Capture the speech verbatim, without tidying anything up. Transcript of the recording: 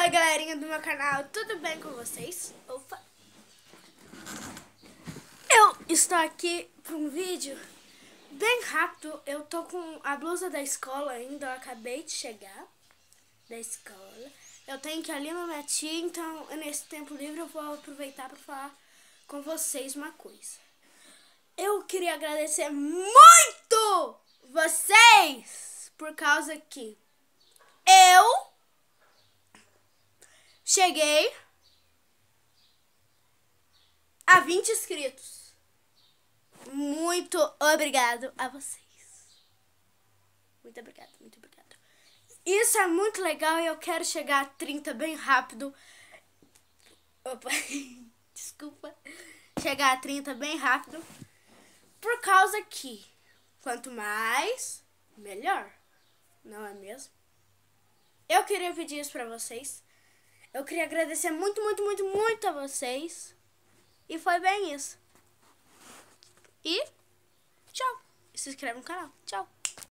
Oi, galerinha do meu canal, tudo bem com vocês? Opa! Eu estou aqui para um vídeo bem rápido. Eu tô com a blusa da escola ainda, eu acabei de chegar da escola. Eu tenho que ir ali na minha tia, então nesse tempo livre eu vou aproveitar para falar com vocês uma coisa. Eu queria agradecer muito vocês por causa que eu cheguei a vinte inscritos. Muito obrigado a vocês. Muito obrigado, muito obrigado. Isso é muito legal e eu quero chegar a trinta bem rápido. Opa, desculpa. Chegar a trinta bem rápido. Por causa que quanto mais, melhor. Não é mesmo? Eu queria pedir isso pra vocês. Eu queria agradecer muito, muito, muito, muito a vocês. E foi bem isso. E tchau. Se inscreve no canal. Tchau.